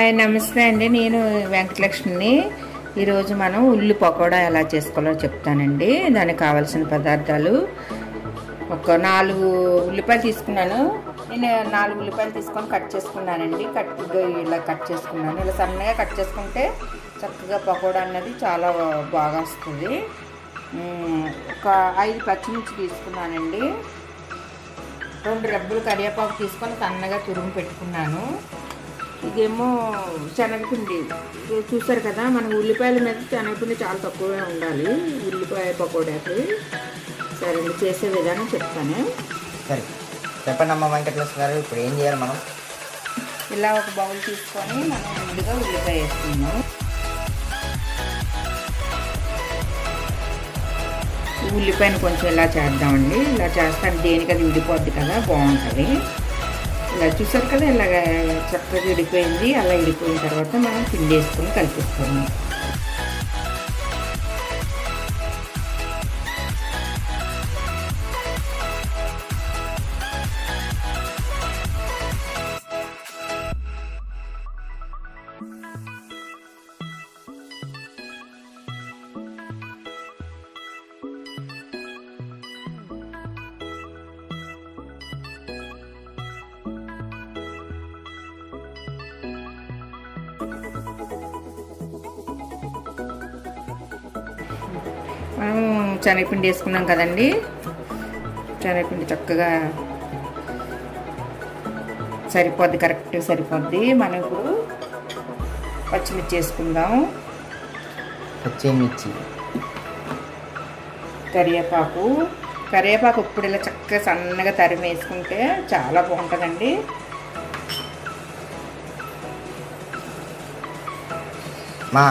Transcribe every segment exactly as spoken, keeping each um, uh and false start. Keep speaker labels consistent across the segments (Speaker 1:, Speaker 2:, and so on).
Speaker 1: Hi నమస్తే అండి. నేను వెంకటలక్ష్మిని. ఈరోజు మనం ఉల్లి పకోడా ఎలా చేసుకోవాలో చెప్తానండి. దానికి కావాల్సిన పదార్థాలు ఒక నాలుగు ఉల్లిపాయలు తీసుకున్నాను. నేను నాలుగు ఉల్లిపాయలు తీసుకొని కట్ చేసుకున్నానండి. కట్ ఇలా కట్ చేసుకున్నాను. ఇలా సన్నగా కట్ చేసుకుంటే చక్కగా పకోడా అన్నది చాలా బాగా వస్తుంది. ఒక ఐదు పచ్చిమిర్చి తీసుకున్నానండి. రెండు రెబ్బలు కరివేపాకు తీసుకొని సన్నగా తురుము పెట్టుకున్నాను. ఇదేమో శనగపిండి. చూసారు కదా, మన ఉల్లిపాయల మీద శనగపిండి చాలా తక్కువగా ఉండాలి ఉల్లిపాయ పకోడాకి. సరే అండి, చేసే విధానం చెప్తాను.
Speaker 2: సరే చెప్పండి అమ్మ వెంకటలక్ష్మి గారు. ఇప్పుడు ఏం చేయాలి? మనం
Speaker 1: ఇలా ఒక బౌల్ తీసుకొని మనం ముందుగా ఉల్లిపాయ వేస్తున్నాం. ఉల్లిపాయను కొంచెం ఇలా చేద్దామండి. ఇలా చేస్తాను, దేనికి అది విడిపోద్ది కదా, బాగుంటుంది. ఇలా చూసారు కదా, ఇలాగ చక్కగా విడిపోయింది. అలా విడిపోయిన తర్వాత మనం పిండి వేసుకొని కలిపిస్తాము. మనం శనగపిండి వేసుకున్నాం కదండి. శనగపిండి చక్కగా సరిపోద్ది, కరెక్ట్గా సరిపోద్ది. మనం ఇప్పుడు పచ్చిమిర్చి వేసుకుందాం.
Speaker 2: పచ్చిమిర్చి,
Speaker 1: కరివేపాకు కరివేపాకు ఇప్పుడు ఇలా చక్కగా సన్నగా తరిమి వేసుకుంటే చాలా బాగుంటుందండి.
Speaker 2: మా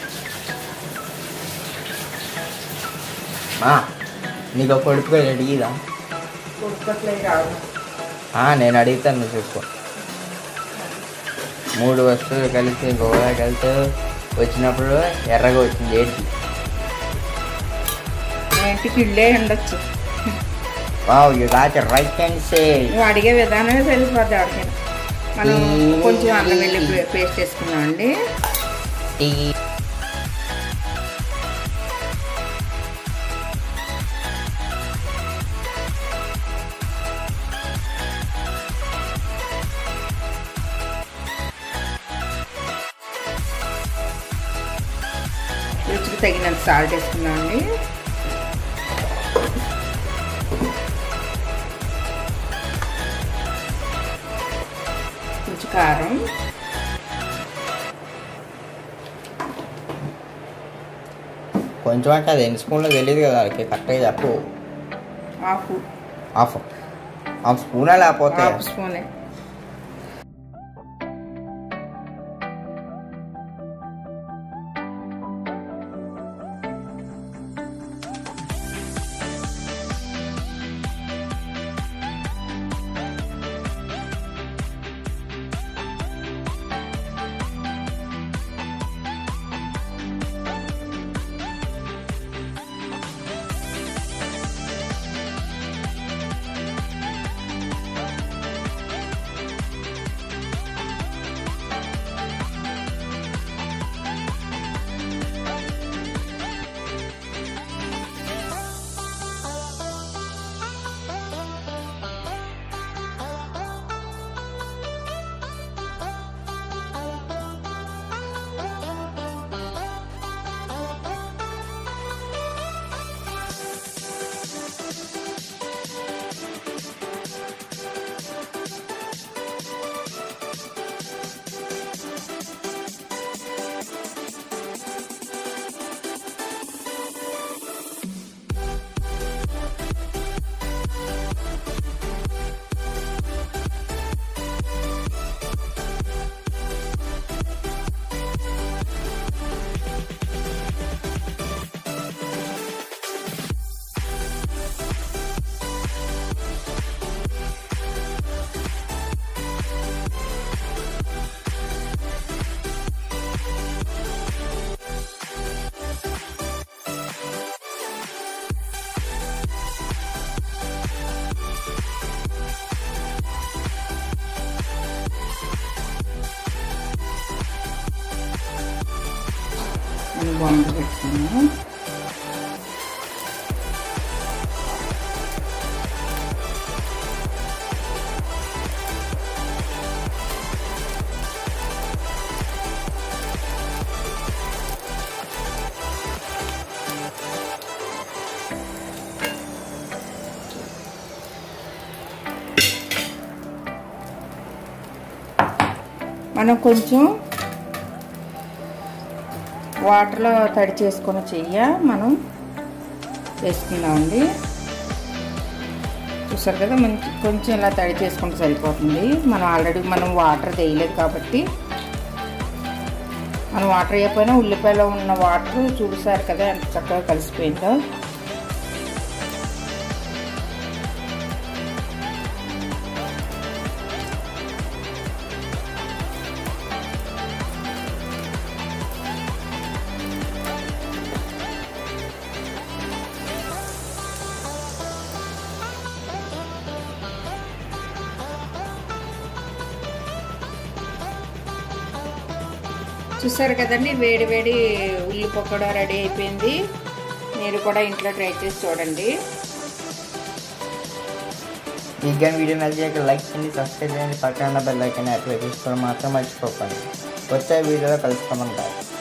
Speaker 2: మా నీకు కొడుకు అడిగిదా?
Speaker 1: కొడుకులే కాదు,
Speaker 2: నేను అడుగుతాను, నువ్వు చెప్పు. మూడు వస్తువులు కలిసి గోవా కలిసి వచ్చినప్పుడు ఎర్రగా వచ్చింది ఏంటి?
Speaker 1: ఇంటికి ఇళ్ళే ఉండొచ్చు.
Speaker 2: Wow, you got right answer.
Speaker 1: నువ్వు అడిగే విధానమే తెలిసిపోద్ది ఎవరికైనా. మనం కొంచెం అల్లం వెల్లుల్లి పేస్ట్ వేసుకున్నాం అండి. రుచికి తగినంత సాల్ట్ వేసుకున్నామండి. కొంచెం కారం,
Speaker 2: కొంచెం అంటే అది ఎన్ని స్పూన్లో తెలియదు కదా, కరెక్ట్గా చెప్పు.
Speaker 1: హాఫ్
Speaker 2: హాఫ్ హాఫ్ స్పూనా లేకపోతే
Speaker 1: హాఫ్ స్పూనే. అని బాంబు పెట్టుకున్నాను. మనం కొంచెం వాటర్లో తడి చేసుకున్న చెయ్య మనం వేసుకుందామండి. చూసారు కదా, మంచి కొంచెం ఇలా తడి చేసుకుంటే సరిపోతుంది. మనం ఆల్రెడీ మనం వాటర్ వేయలేదు కాబట్టి, మనం వాటర్ వేయకపోయినా ఉల్లిపాయలో ఉన్న వాటర్ చూసారు కదా ఎంత చక్కగా కలిసిపోయిందో. చూసారు కదండి, వేడి వేడి ఉల్లి పకోడా రెడీ అయిపోయింది. మీరు కూడా ఇంట్లో ట్రై చేసి చూడండి.
Speaker 2: ఈ గన్ వీడియో నచ్చితే లైక్ చేయండి, సబ్స్క్రైబ్ చేయండి, పక్కన బెల్ ఐకాన్ యాక్టివేట్ చేసుకోవడం మాత్రం మర్చిపోకండి. వచ్చే వీడియోలో కలుసుకుందాం.